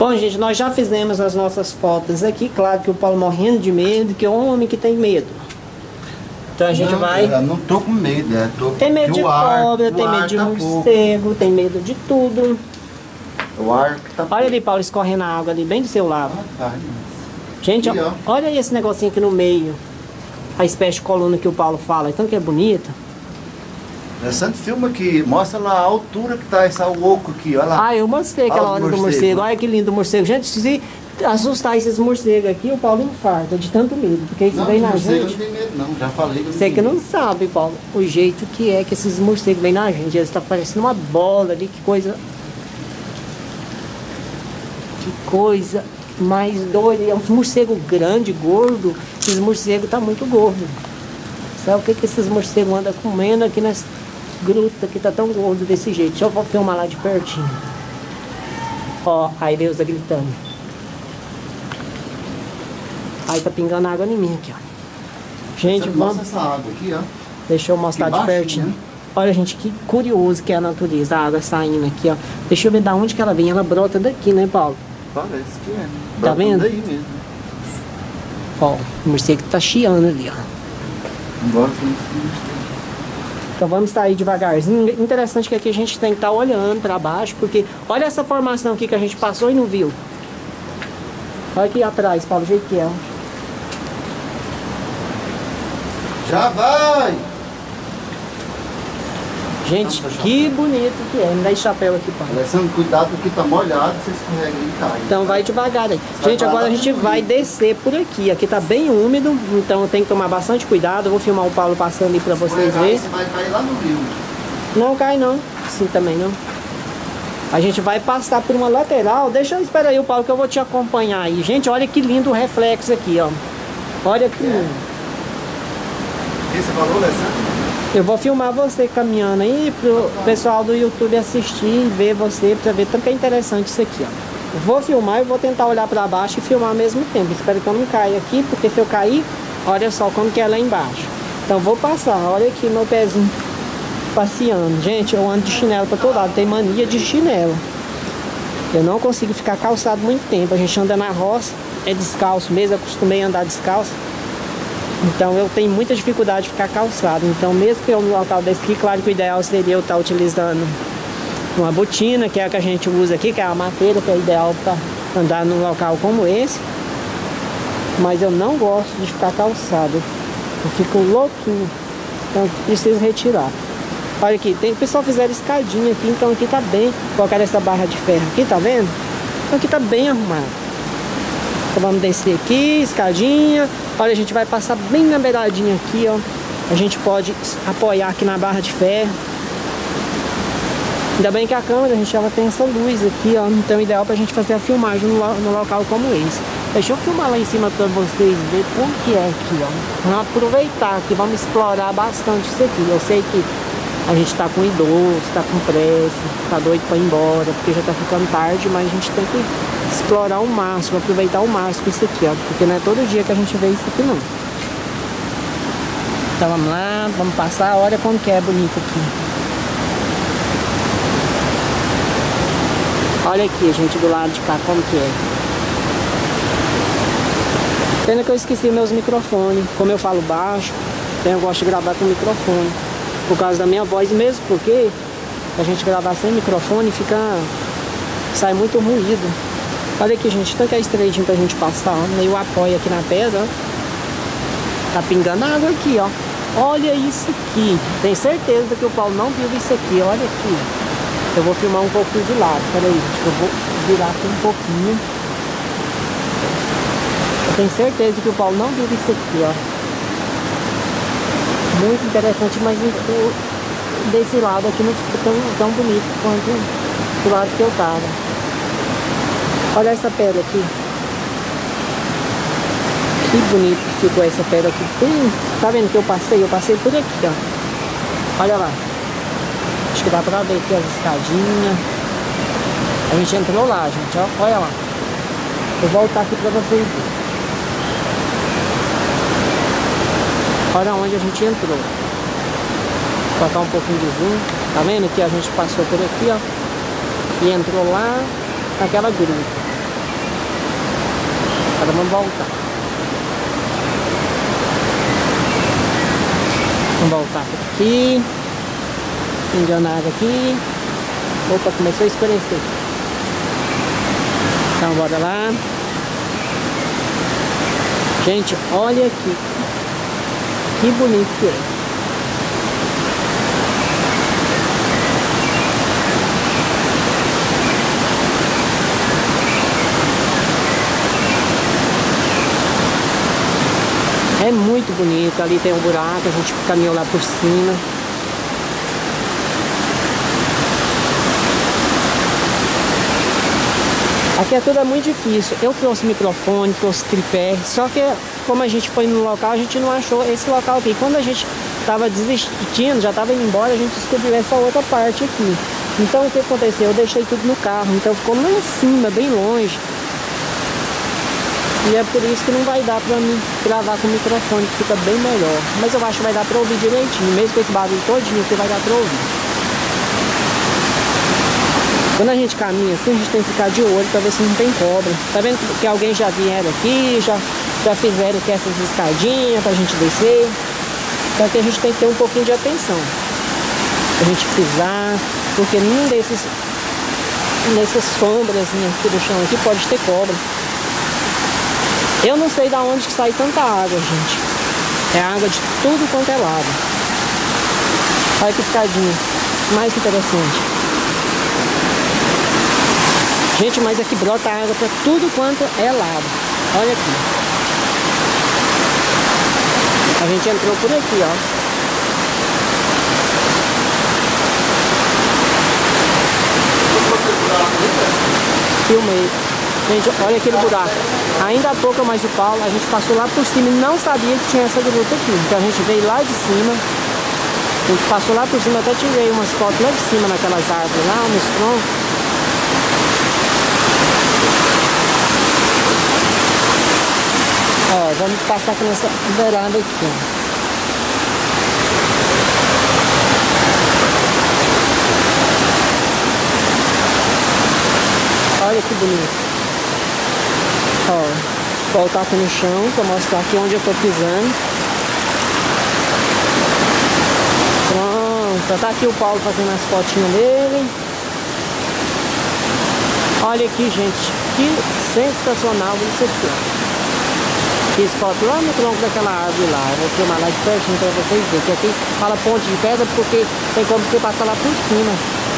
Bom, gente, nós já fizemos as nossas fotos aqui. Claro que o Paulo morrendo de medo, que é um homem que tem medo. Então a gente vai... Eu não tô com medo, tem medo de cobra, tem medo de morcego, tem medo de tudo. O ar que tá... Olha ali, Paulo, escorrendo a água ali, bem do seu lado. Gente, aqui, ó. Olha aí esse negocinho aqui no meio. A espécie de coluna que o Paulo fala, então que é bonita. Interessante filme aqui, mostra lá a altura que tá esse oco aqui, olha lá. Ah, eu mostrei aquela hora do morcego. Olha que lindo o morcego. Gente, se assustar esses morcegos aqui, o Paulo infarta de tanto medo. Porque isso vem na gente. Não tem medo não, já falei. Você que não sabe, Paulo, o jeito que é que esses morcegos vêm na gente. Eles estão parecendo uma bola ali, que coisa... Que coisa mais doida. É um morcego grande, gordo. Esses morcegos tá muito gordo. Sabe o que esses morcegos andam comendo aqui nessa gruta que tá tão gordo desse jeito? Deixa eu filmar lá de pertinho. Ó, a Eleusa gritando. Aí tá pingando água em mim aqui, ó. Gente, vamos... essa água aqui, ó. Deixa eu mostrar de pertinho. Né? Olha, gente, que curioso que é a natureza. A água saindo aqui, ó. Deixa eu ver da onde que ela vem. Ela brota daqui, né, Paulo? Parece que é. Tá vendo? Daí mesmo. Ó, o morcego tá chiando ali, ó. Então vamos sair devagarzinho. Interessante que aqui a gente tem que estar olhando para baixo, porque olha essa formação aqui que a gente passou e não viu. Olha aqui atrás, Paulo, o jeito que é. Já vai! Gente, que bonito que é. Me dá esse chapéu aqui, Paulo. Alessandro, cuidado porque tá molhado, você escorrega e cai. Então vai devagar aí. Gente, agora a gente vai descer por aqui. Aqui tá bem úmido, então tem que tomar bastante cuidado. Eu vou filmar o Paulo passando ali pra vocês verem. Você vai cair lá no rio. Não cai não. Sim, também não. A gente vai passar por uma lateral. Deixa eu esperar aí o Paulo que eu vou te acompanhar aí. Gente, olha que lindo o reflexo aqui, ó. Olha que lindo. Esse valor, Alessandro? Eu vou filmar você caminhando aí pro pessoal do YouTube assistir e ver você, pra ver tanto que é interessante isso aqui, ó. Eu vou filmar e vou tentar olhar pra baixo e filmar ao mesmo tempo. Espero que eu não caia aqui, porque se eu cair, olha só como que é lá embaixo. Então vou passar, olha aqui meu pezinho passeando. Gente, eu ando de chinelo pra todo lado, tenho mania de chinelo. Eu não consigo ficar calçado muito tempo. A gente anda na roça, é descalço mesmo, eu acostumei a andar descalço. Então eu tenho muita dificuldade de ficar calçado. Então mesmo que eu no local desse aqui, claro que o ideal seria eu estar utilizando uma botina, que é a que a gente usa aqui, que é a mateira, que é ideal para andar num local como esse. Mas eu não gosto de ficar calçado. Eu fico louquinho. Então preciso retirar. Olha aqui, o pessoal fizeram escadinha aqui, então aqui tá bem. Colocaram essa barra de ferro aqui, tá vendo? Então aqui tá bem arrumado. Então vamos descer aqui, escadinha. Olha, a gente vai passar bem na beiradinha aqui, ó. A gente pode apoiar aqui na barra de ferro. Ainda bem que a câmera, a gente ela tem essa luz aqui, ó. Então é ideal pra gente fazer a filmagem no local como esse. Deixa eu filmar lá em cima pra vocês verem como que é aqui, ó. Vamos aproveitar aqui, vamos explorar bastante isso aqui. Eu sei que a gente tá com idoso, tá com pressa, tá doido pra ir embora, porque já tá ficando tarde, mas a gente tem que explorar o máximo, aproveitar o máximo isso aqui, ó. Porque não é todo dia que a gente vê isso aqui, não. Então vamos lá, vamos passar, olha como que é bonito aqui. Olha aqui, gente, do lado de cá, como que é. Pena que eu esqueci meus microfones. Como eu falo baixo, então eu gosto de gravar com microfone. Por causa da minha voz mesmo, porque a gente gravar sem microfone sai muito ruído. Olha aqui, gente, tanto que é estreitinho pra gente passar, ó. Meio apoio aqui na pedra, ó. Tá pingando água aqui, ó. Olha isso aqui. Tenho certeza que o Paulo não viu isso aqui, olha aqui. Eu vou filmar um pouquinho de lado, peraí, gente, eu vou virar aqui um pouquinho. Eu tenho certeza que o Paulo não viu isso aqui, ó. Muito interessante, mas desse lado aqui não ficou tão bonito quanto do lado que eu tava. Olha essa pedra aqui. Que bonito que ficou essa pedra aqui. Tá vendo que eu passei? Eu passei por aqui, ó. Olha lá. Acho que dá pra ver aqui as escadinhas. A gente entrou lá, gente, ó. Olha lá. Vou voltar aqui pra vocês verem. Olha onde a gente entrou. Vou colocar um pouquinho de zoom. Tá vendo que a gente passou por aqui, ó. E entrou lá naquela gruta. Agora vamos voltar. Vamos voltar por aqui. Enganado aqui. Opa, começou a escurecer. Então bora lá. Gente, olha aqui. Que bonito que é. É muito bonito. Ali tem um buraco, a gente caminhou lá por cima. Aqui é tudo muito difícil. Eu trouxe microfone, trouxe tripé, só que como a gente foi no local, a gente não achou esse local aqui. Quando a gente estava desistindo, já estava indo embora, a gente descobriu essa outra parte aqui. Então o que aconteceu? Eu deixei tudo no carro, então ficou lá em cima, bem longe. E é por isso que não vai dar pra mim gravar com o microfone, que fica bem melhor. Mas eu acho que vai dar pra ouvir direitinho, mesmo com esse barulho todinho, que vai dar pra ouvir. Quando a gente caminha assim, a gente tem que ficar de olho pra ver se não tem cobra. Tá vendo que alguém já vieram aqui, já fizeram aqui essas escadinhas pra gente descer. Então aqui a gente tem que ter um pouquinho de atenção. Pra gente pisar, porque nenhum dessas sombras aqui do chão aqui pode ter cobra. Eu não sei da onde que sai tanta água, gente. É água de tudo quanto é lado. Olha que escadinha. Mais interessante. Gente, mas aqui brota água para tudo quanto é lado. Olha aqui. A gente entrou por aqui, ó. Filmei. Gente, olha aquele buraco. Ainda há pouco, mais o Paulo, a gente passou lá por cima e não sabia que tinha essa gruta aqui. Então a gente veio lá de cima. A gente passou lá por cima, até tirei umas fotos lá de cima naquelas árvores lá, nos troncos. Ó, vamos passar aqui nessa beirada aqui, ó. Olha que bonito. Ó, voltar aqui no chão pra mostrar aqui onde eu tô pisando. Pronto, tá aqui o Paulo fazendo as fotinhas dele. Olha aqui, gente, que sensacional isso aqui, ó. Fiz foto lá no tronco daquela árvore lá. Eu vou filmar lá de pertinho pra vocês verem. Que aqui fala ponte de pedra porque tem como você passar lá por cima.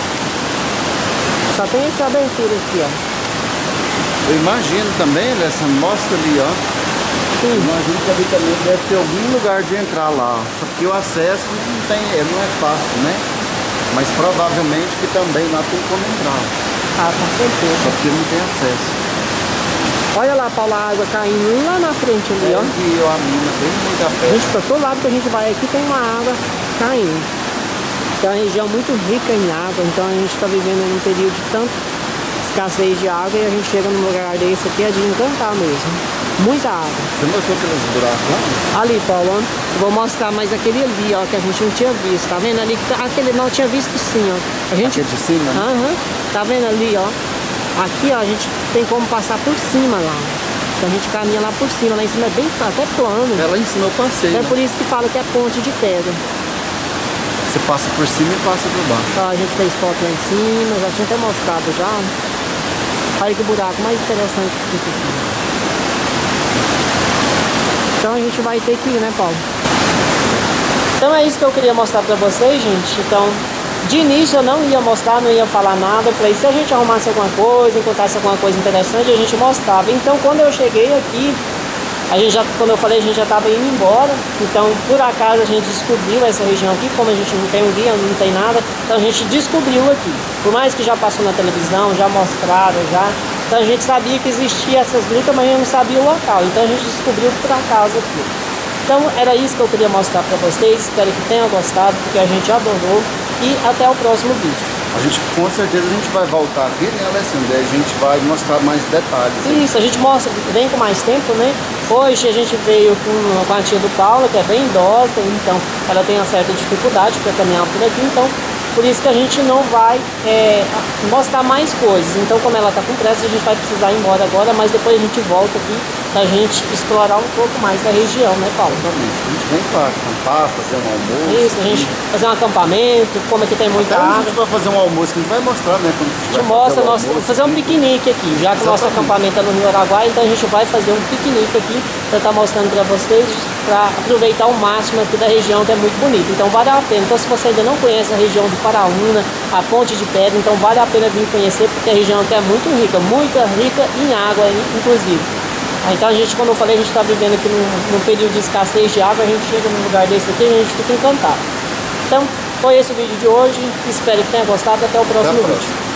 Só tem essa abertura aqui, ó. Eu imagino também, essa mostra ali, ó. Sim. Eu imagino que ali também deve ter algum lugar de entrar lá. Só que o acesso não é fácil, né? Mas provavelmente que também lá tem como entrar. Ah, com certeza. Só que não tem acesso. Olha lá, Paulo, a água caindo lá na frente ali, ó. E a mina tem muita fé. Gente, pra todo lado que a gente vai aqui tem uma água caindo. Então é uma região muito rica em água. Então a gente tá vivendo em um período de tanta escassez de água e a gente chega num lugar desse aqui é de encantar mesmo. Muita água. Você mostrou aqueles buracos lá? Ali, Paulo, ó. Eu vou mostrar mais aquele ali, ó, que a gente não tinha visto. Tá vendo ali? Aquele não tinha visto sim, ó. A gente... Aqui de cima, né? Aham. Tá vendo ali, ó? Aqui, ó, a gente tem como passar por cima lá. Então a gente caminha lá por cima. Lá em cima é bem até plano. É, lá em cima eu passei. É por isso que fala que é ponte de pedra. Você passa por cima e passa por baixo. Ó, a gente fez foto lá em cima. Já tinha até mostrado já. Olha que buraco mais interessante que fica aqui. Então a gente vai ter que ir, né, Paulo? Então é isso que eu queria mostrar pra vocês, gente. Então, de início eu não ia mostrar, não ia falar nada. Eu falei, se a gente arrumasse alguma coisa, encontrasse alguma coisa interessante, a gente mostrava. Então quando eu cheguei aqui, como eu falei, a gente já estava indo embora. Então por acaso a gente descobriu essa região aqui. Como a gente não tem um guia, não tem nada, então a gente descobriu aqui. Por mais que já passou na televisão, já mostraram, já. Então a gente sabia que existia essas grutas, mas a gente não sabia o local. Então a gente descobriu por acaso aqui. Então era isso que eu queria mostrar para vocês. Espero que tenham gostado, porque a gente adorou. E até o próximo vídeo. Com certeza a gente vai voltar aqui, né, Alessandra? A gente vai mostrar mais detalhes. Isso, a gente mostra, vem com mais tempo, né? Hoje a gente veio com a tia do Paulo, que é bem idosa, então ela tem uma certa dificuldade para caminhar por aqui, então por isso que a gente não vai mostrar mais coisas. Então como ela está com pressa, a gente vai precisar ir embora agora, mas depois a gente volta aqui pra gente explorar um pouco mais da região, né, Paulo? Exatamente. A gente vem para acampar, fazer um almoço. Isso, a gente fazer um acampamento, como aqui tem muita Até a água. gente vai fazer um almoço que a gente vai mostrar, né? Quando A gente mostra, fazer um piquenique aqui, já que o nosso acampamento é no Rio Araguaia, então a gente vai fazer um piquenique aqui para estar mostrando para vocês, para aproveitar o máximo aqui da região, que é muito bonito. Então vale a pena. Então se você ainda não conhece a região de Paraúna, a Ponte de Pedra, então vale a pena vir conhecer, porque a região aqui é muito rica em água, inclusive. Então a gente, como eu falei, a gente está vivendo aqui num período de escassez de água, a gente chega num lugar desse aqui e a gente fica encantado. Então foi esse o vídeo de hoje, espero que tenha gostado, até o próximo vídeo.